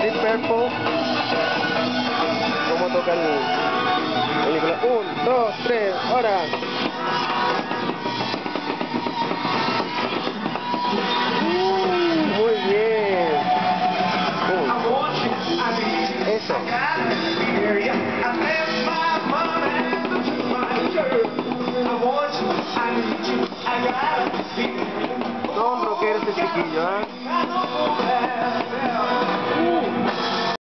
Deep Purple. ¿Cómo toca el Nicolás? 1, 2, 3, ahora. Muy bien. Eso. Todo un rockero este chiquillo, ¿eh?